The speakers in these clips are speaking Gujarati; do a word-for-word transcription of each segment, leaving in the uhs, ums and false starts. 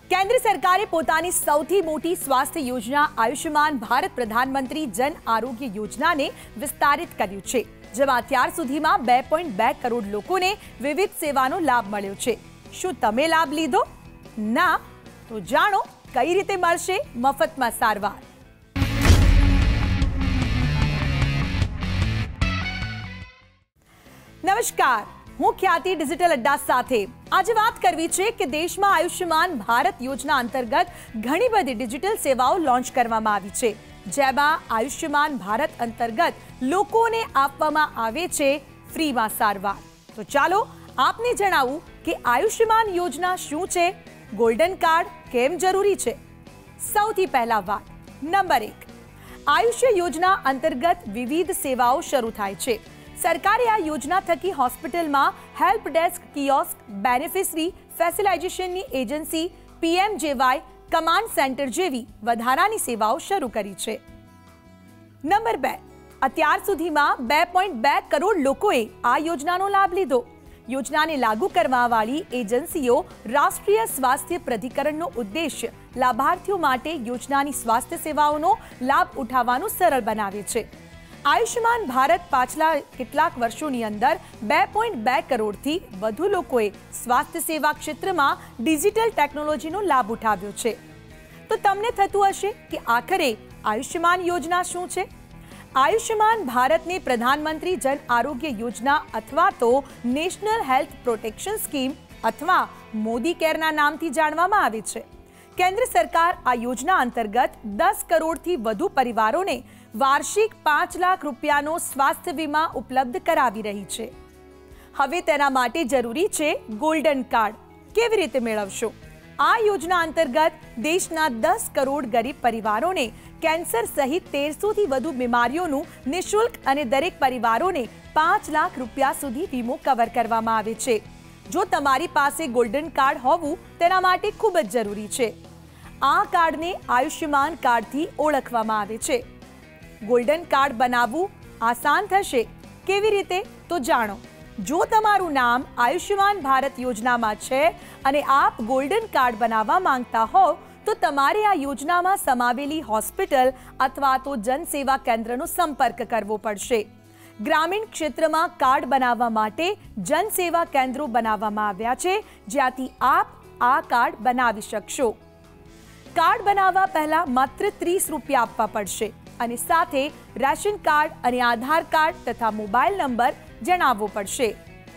કેન્દ્ર સરકારે પોતાની સૌથી મોટી સ્વાસ્થ્ય યોજના આયુષ્યમાન ભારત પ્રધાનમંત્રી જન આરોગ્ય યોજનાને વિસ્તારિત કર્યું છે, જેમાં અત્યાર સુધીમાં બે પોઈન્ટ બે કરોડ લોકોને વિવિધ સેવાનો લાભ મળ્યો છે। શું તમે લાભ લીધો? ના? તો જાણો કઈ રીતે મળશે મફતમાં સારવાર। નમસ્કાર, હું ખ્યાતિ ડિજિટલ અડ્ડા સાથે આજે વાત કરવી છે કે દેશમાં આયુષ્યમાન ભારત યોજના અંતર્ગત ઘણી બધી ડિજિટલ સેવાઓ લોન્ચ કરવામાં આવી છે, જેમાં આયુષ્યમાન ભારત અંતર્ગત લોકોને આપવામાં આવે છે ફ્રીમાં સારવાર। તો ચાલો આપને જણાવું કે આયુષ્યમાન યોજના શું છે, ગોલ્ડન કાર્ડ કેમ જરૂરી છે। સૌથી પહેલા વાત નંબર એક, આયુષ્ય યોજના અંતર્ગત વિવિધ સેવાઓ શરૂ થાય છે। સરકારે આ યોજના થકી હોસ્પિટલમાં હેલ્પ ડેસ્ક, કિયોસ્ક, બેનિફિશરી ફેસિલાઇઝેશનની એજન્સી, પીએમજેવાય, કમાન્ડ સેન્ટર જેવી વધારાની સેવાઓ શરૂ કરી છે। નંબર બે, અત્યાર સુધીમાં બે પોઈન્ટ બે કરોડ લોકોએ આ યોજનાનો લાભ લીધો। યોજનાને લાગુ કરવાવાળી એજન્સીઓ રાષ્ટ્રીય સ્વાસ્થ્ય પ્રાધિકરણનો ઉદ્દેશ્ય લાભાર્થીઓ માટે યોજનાની સ્વાસ્થ્ય સેવાઓનો લાભ ઉઠાવવાનું સરળ બનાવે છે। આયુષ્યમાન ભારત પાછલા કેટલાક વર્ષોની અંદર બે પોઈન્ટ બે કરોડથી વધુ લોકોએ સ્વાસ્થ્ય સેવા ક્ષેત્રમાં ડિજિટલ ટેકનોલોજીનો લાભ ઉઠાવ્યો છે। તો તમને થતું હશે કે આખરે આયુષ્યમાન યોજના શું છે? આયુષ્યમાન ભારતને પ્રધાનમંત્રી જન આરોગ્ય યોજના અથવા તો નેશનલ હેલ્થ પ્રોટેક્શન સ્કીમ અથવા મોદી કેરના નામથી જાણવામાં આવે છે। કેન્દ્ર સરકાર આ યોજના અંતર્ગત દસ કરોડથી વધુ પરિવારોને વાર્ષિક પાંચ લાખ રૂપિયાનો સ્વાસ્થ્ય વીમા ઉપલબ્ધ કરાવી રહી છે। હવે તેના માટે જરૂરી છે ગોલ્ડન કાર્ડ। કેવી રીતે મેળવશો? આ યોજના અંતર્ગત દેશના દસ કરોડ ગરીબ પરિવારોને કેન્સર સહિત તેરસો થી વધુ બીમારીઓનું નિઃશુલ્ક અને દરેક પરિવારોને પાંચ લાખ રૂપિયા સુધી વીમો કવર કરવામાં આવે છે। જો તમારી પાસે ગોલ્ડન કાર્ડ હોવું તેના માટે ખૂબ જ જરૂરી છે। આ કાર્ડને આયુષ્યમાન કાર્ડથી ઓળખવામાં આવે છે। ગોલ્ડન કાર્ડ બનાવવું આસાન થશે। કેવી રીતે? તો જાણો। જો તમારું નામ આયુષ્યમાન ભારત યોજનામાં છે અને આપ ગોલ્ડન કાર્ડ બનાવવા માંગતા હોવ તો તમારે આ યોજનામાં સમાવેલી હોસ્પિટલ અથવા તો જનસેવા કેન્દ્રનો સંપર્ક કરવો પડશે। ગ્રામીણ ક્ષેત્રમાં કાર્ડ બનાવવા માટે જનસેવા કેન્દ્રો બનાવવામાં આવ્યા છે, જ્યાંથી આપ આ કાર્ડ બનાવી શકશો। કાર્ડ બનાવવા પહેલા માત્ર ત્રીસ રૂપિયા આપવા પડશે અને સાથે રેશન કાર્ડ અને આધાર કાર્ડ તથા મોબાઈલ નંબર જણાવવો પડશે।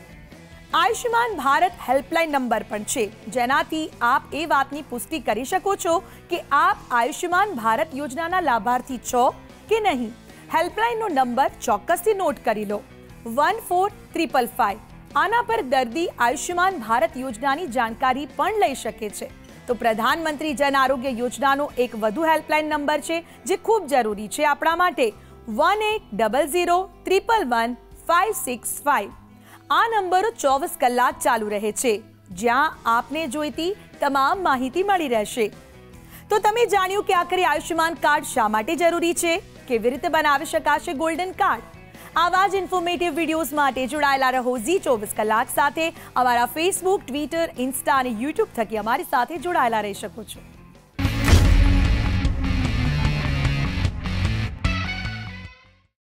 આયુષ્યમાન ભારત હેલ્પલાઇન નંબર પણ છે, જેનાથી આપ એ વાતની પુષ્ટિ કરી શકો છો કે આપ આયુષ્યમાન ભારત યોજનાના લાભાર્થી છો કે નહીં। હેલ્પલાઇનનો નંબર ચોક્કસથી નોટ કરી લો, વન ફોર ત્રિપલ ફાઈવ। આના પર દર્દી આયુષ્યમાન ભારત યોજનાની જાણકારી પણ લઈ શકે છે। તો પ્રધાનમંત્રી જન આરોગ્ય યોજનાનો એક વધુ હેલ્પલાઇન નંબર છે જે ખૂબ જરૂરી છે આપણા માટે, one eight double zero triple one five six five. આ નંબરો ચોવીસ કલાક ચાલુ રહે છે, જ્યાં આપને જોઈતી તમામ માહિતી મળી રહેશે। તો તમે જાણ્યું કે આખરે આયુષ્યમાન કાર્ડ શા માટે જરૂરી છે, કેવી રીતે બનાવી શકાશે ગોલ્ડન કાર્ડ। આવા જ ઇન્ફોર્મેટિવ વિડીયોઝ માટે જોડાયેલા રહો ઝી ચોવીસ કલાક સાથે। અમારા ફેસબુક, ટ્વિટર, ઇન્સ્ટા અને યુટ્યુબ થકી અમારી સાથે જોડાયેલા રહી શકો છો।